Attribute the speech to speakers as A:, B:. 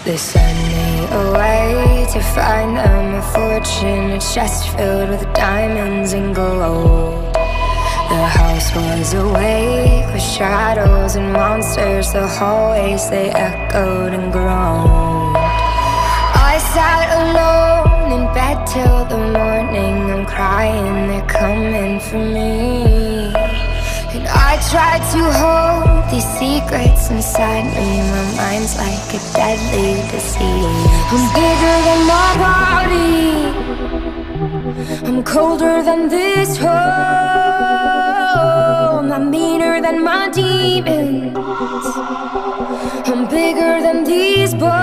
A: They send me away to find them a fortune, a chest filled with diamonds and gold. The house was awake with shadows and monsters. The hallways, they echoed and groaned. I sat alone in bed till the morning. I'm crying, they're coming for me. And I tried to hold these secrets inside me. My mind's like a deadly disease. I'm bigger than my body, I'm colder than this home. I'm meaner than my demons, I'm bigger than these bones.